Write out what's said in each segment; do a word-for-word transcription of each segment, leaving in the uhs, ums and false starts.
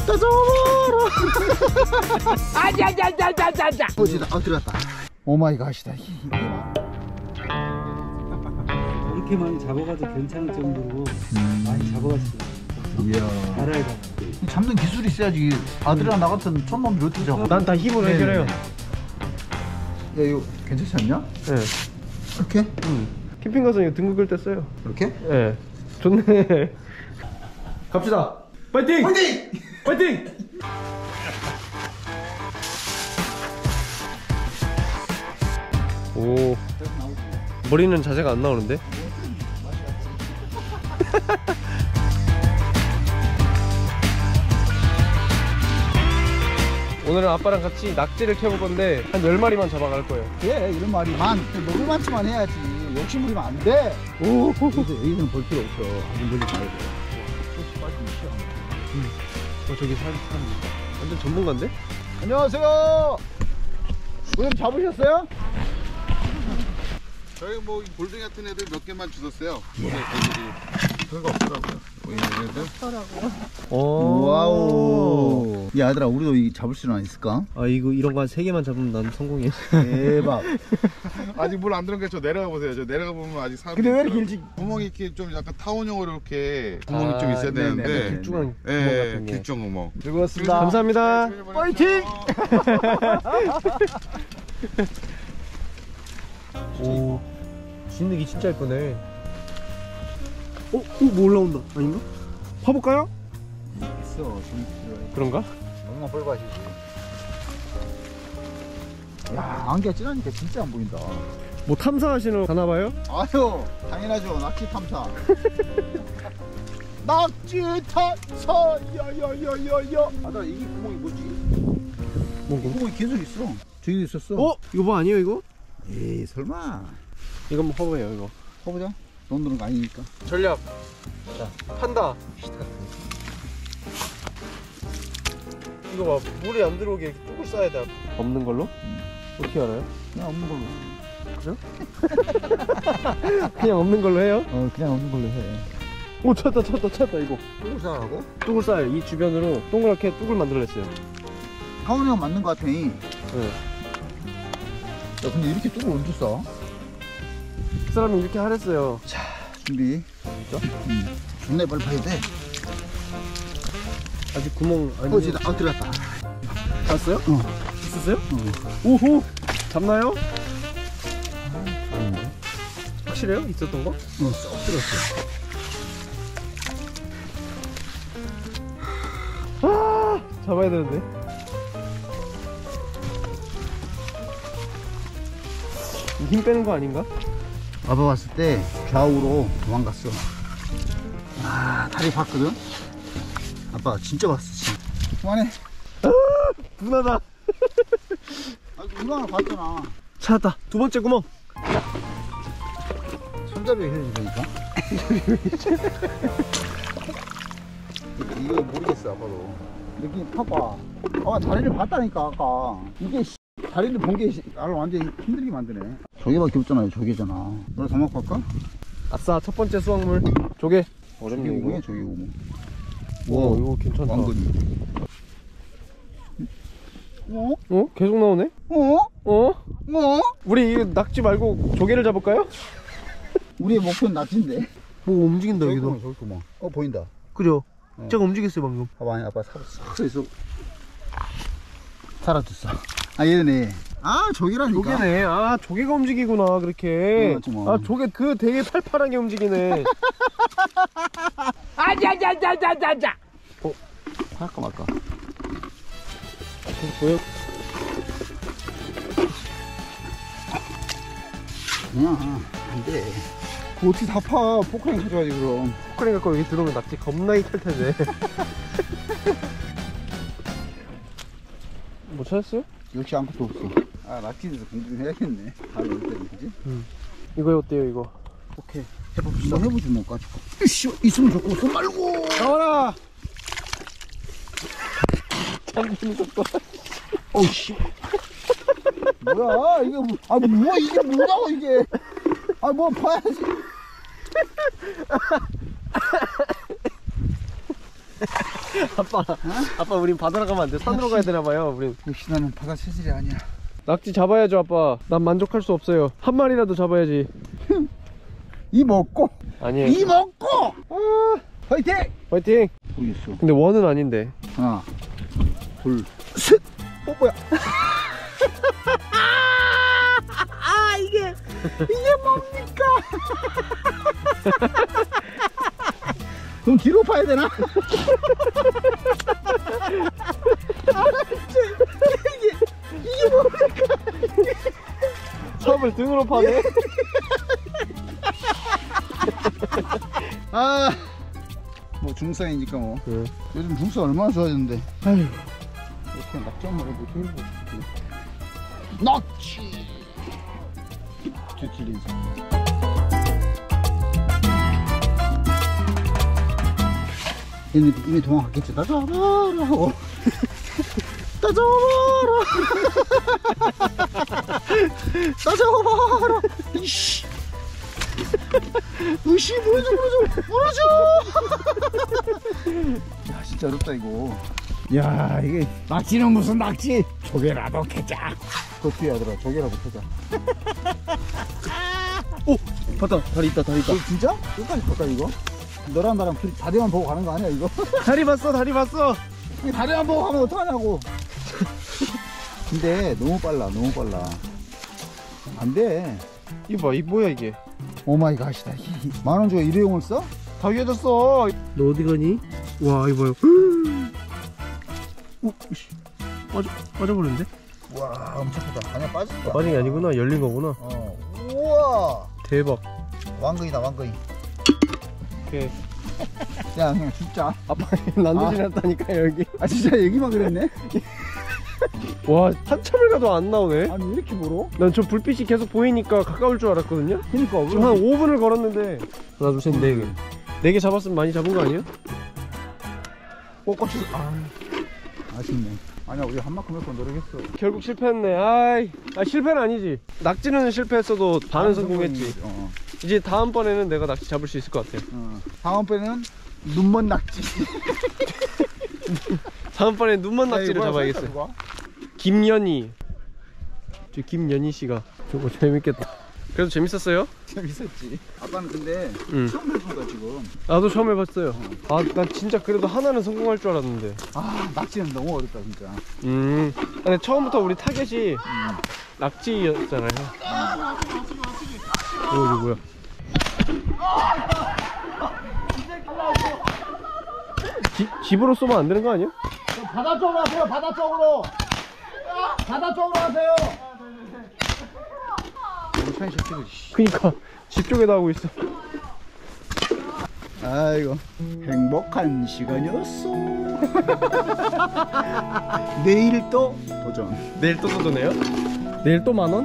잡아라 잡아라. 아자자자자자자. 어디다? 아 들어갔다. 오마이 갓이다. 이렇게 많이 잡아가도 괜찮을 정도로 음. 많이 잡아가지고. 이야. 알아야 돼. 잡는 기술이 있어야지. 아들이랑 나 같은 촌놈들 어떻게 잡아? 난 다 힘으로 해결해요. 야 이거 괜찮지 않냐? 네. 이렇게? 응. 캠핑 가서 이거 등극을 때 써요. 이렇게? 네. 좋네. 갑시다. 파이팅! 파이팅! 파이팅! 오. 머리는 자세가 안 나오는데? 오늘은 아빠랑 같이 낙지를 캐볼 건데 한 열 마리만 잡아갈 거예요. 예, 이런 말이만 먹을 만치만 해야지. 욕심 부리면 안 돼. 오, 여기서 여기는 볼 필요 없어. 아주 멀리 가야 돼. 음. 어, 저기 사람 사람 완전 전문가인데? 안녕하세요. 오늘 잡으셨어요? 저희 뭐 골뱅이 같은 애들 몇 개만 주셨어요. 이야. 별거 없더라고요. 얘네들. 오. 와우. 야, 얘들아, 우리도 이 잡을 수는 있을까? 아, 이거 이런 거 한 세 개만 잡으면 난 성공이야. 대박. 아직 물 안 들어간 게 저 내려가 보세요. 저 내려가 보면 아직 사람. 근데 왜 이렇게 일찍? 구멍이 이렇게 좀 약간 타원형으로 이렇게 구멍이 아, 좀 있어야 네네, 되는데. 길쭉한 구멍 예, 같은 게. 길쭉한 구멍. 즐거웠습니다. 감사합니다. 파이팅! 오, 진흙이 진짜 예쁘네. 어? 어? 뭐 올라온다. 아닌가? 파볼까요? 있어, 좀 필요해. 그런가? 너무나 뻘밭이지. 야, 안개가 진하니까 진짜 안 보인다. 뭐 탐사하시러 가나봐요? 아유, 당연하죠. 낙지 탐사. 낙지 탐사, 야야야야야. 아들, 이게 구멍이 뭐지? 뭔가? 구멍이 계속 있어. 저기도 있었어. 어? 이거 뭐 아니에요 이거? 에이, 설마. 이거 한번 파봐요 이거. 해보자. 돈 드는 거 아니니까. 전략. 자, 판다. 이거 봐, 물이 안 들어오게 이렇게 뚝을 싸야 돼. 없는 걸로? 음. 어떻게 알아요? 그냥 없는 걸로. 그죠? 그냥 없는 걸로 해요? 어, 그냥 없는 걸로 해. 오, 찾다 찾다 찾다 이거. 똥사하고? 뚝을 싸요. 이 주변으로 동그랗게 뚝을 만들어냈어요. 하원이가 맞는 거 같으니. 네. 야, 근데 이렇게 뚝을 언제 싸? 그 사람이 이렇게 하랬어요. 자, 준비. 진짜? 응. 존나 빨리 파야 돼. 아직 구멍 아니. 어, 진짜, 아, 들어갔다. 봤어요? 어. 있었어요? 어. 오호! 잡나요? 아닌데. 확실해요? 있었던 거? 어, 쏙 들었어. 아! 잡아야 되는데. 힘 빼는 거 아닌가? 아빠 왔을 때 좌우로 도망갔어. 아, 다리 봤거든? 아빠가 진짜 봤어, 진짜. 그만해. 아! 분하다. 아, 이거 하나 봤잖아. 찾았다. 두 번째 구멍. 손잡이 해야지 되니까. 이거 모르겠어, 아빠도. 여기 봐봐. 아, 다리를 봤다니까, 아까. 이게 씨, 다리를 본 게 나를 완전히 힘들게 만드네. 조개밖에 없잖아요, 조개잖아. 너를 더 먹고 할까? 아싸, 첫 번째 수확물. 조개. 어렵네, 조개구멍이야, 이거. 조개구멍. 와, 이거 괜찮다. 왕건이. 어? 어? 계속 나오네? 어? 어? 어? 우리 이 낙지 말고 조개를 잡을까요? 우리의 목표는 낙지인데. 뭐 움직인다, 여기도. 저기 구멍. 어, 보인다. 그죠? 어. 제가 움직였어요, 방금. 봐봐, 아니, 아빠 서 있어. 사라졌어. 아, 얘네. 아, 조개라니까. 조개네. 아, 조개가 움직이구나, 그렇게. 어, 좀, 어. 아, 조개 그 되게 팔팔하게 움직이네. 아자자자자자자. 어? 할까 말까? 보여? 그냥, 안 돼. 그거 어떻게 다 파? 포크레인 가져가지, 그럼. 포크레인 갖고 여기 들어오면 낙지 겁나게 탈 텐데. 뭐 찾았어요? 역시 아무것도 없어. 아, 낙지에서 공부 좀 해야겠네. 다음에 올 때는, 그지? 응. 이거 어때요, 이거? 오케이. 해봅시다. 뭐 해보지, 뭐, 가지고. 이씨, 있으면 좋고, 손 말고! 나와라! 참기름 속도. 어우, 씨. 뭐야, 이게, 뭐, 아, 뭐야, 이게 뭐냐고, 이게. 아, 뭐, 봐야지. 아빠 아빠 우린 바다로 가면 안 돼. 산으로 가야 되나 봐요 우린. 역시 나는 바다 체질이 아니야. 낙지 잡아야죠 아빠. 난 만족할 수 없어요. 한 마리라도 잡아야지. 이 먹고 아니에요. 이 먹고 아, 화이팅! 화이팅. 모르겠어. 근데 원은 아닌데. 하나 둘셋 뽀뽀야. 아 이게 이게 뭡니까? 그럼 뒤로 파야 되나? 아, 이게 이게 뭡니까? 첩을 등으로 파네. 아, 뭐 중상이니까 뭐. 네. 요즘 중상 얼마나 좋아졌는데. 아휴, 이렇게 낙지 한번 해보고 힘들어. 낙지. 뒤틀린 상. 얘네 이미 도망갔겠지. 나 잡아라 하고. 나 잡아라. 나 잡아라. 이씨. 으씨, 물어줘, 물어줘, 물어줘. 야, 진짜 어렵다 이거. 야, 이게 낙지는 무슨 낙지? 조개라도 캐자. 그 뒤에 하더라. 조개라도 캐자. 오! 봤다. 다리 있다 다리 있다. 너 진짜? 끝까지 볼까 이거? 너랑 나랑 둘이 다리만 보고 가는 거 아니야 이거? 다리 봤어 다리 봤어. 다리만 보고 가면 어떡하냐고. 근데 너무 빨라, 너무 빨라. 안 돼. 이거 봐. 이 뭐야 이게. 오마이갓이다. 만원 주고 일회용을 써? 다 위해졌어. 너 어디 가니? 와 이거 봐요. 오, 씨. 빠져, 빠져버렸는데? 와, 엄청 크다. 아니야, 빠졌다. 빠진 게 아니구나. 열린 거구나. 어. 우와. 대박. 왕거이다, 왕거이. 오케이. 야, 그냥 진짜. 아빠 난도 지났다니까 여기. 아, 진짜 얘기만 그랬네? 와 한참을 가도 안 나오네. 아니, 왜 이렇게 멀어? 난 저 불빛이 계속 보이니까 가까울 줄 알았거든요. 그니까, 지금 한 오 분을 걸었는데 하나 둘 셋 네 개. 네 개 잡았으면 많이 잡은 거 아니에요? 뽀꼬치. 아, 아쉽네. 아니야, 우리 한 만큼 몇 번 노력했어. 결국 실패했네. 아이, 아 실패는 아니지. 낙지는 실패했어도 반은 성공했지. 어, 이제 다음번에는 내가 낙지 잡을 수 있을 것 같아요. 어. 다음번에는 눈먼 낙지. 다음번에 눈먼 낙지를 야, 이거 뭐야, 잡아야겠어요. 누가? 김연희. 저 김연희 씨가 저거 재밌겠다. 그래도 재밌었어요? 재밌었지. 아빠는 근데 응. 처음 해본 거야 지금. 나도 처음 해봤어요. 아, 난 진짜 그래도 하나는 성공할 줄 알았는데. 아, 낙지는 너무 어렵다 진짜. 음. 근데 처음부터 우리 타겟이 음. 낙지였잖아요. 오, 이거 뭐야? 지, 집으로 쏘면 안 되는 거 아니야? 바다 쪽으로 하세요. 바다 쪽으로. 바다 쪽으로 하세요. 천천히 시키고. 그니까 집 쪽에다 하고 있어. 아이고 행복한 시간이었어. 내일 또 도전. 내일 또 도전해요? 내일 또 만 원?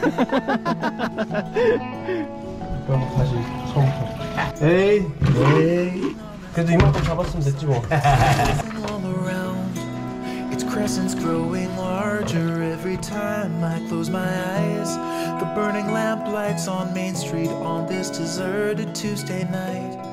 그럼 다시 처음부터. 에이, 에이. 그래도 이만큼 잡았으면 됐지 뭐. all around. Its crescents growing larger every time I close my eyes. The burning lamp lights on Main Street on this deserted Tuesday night.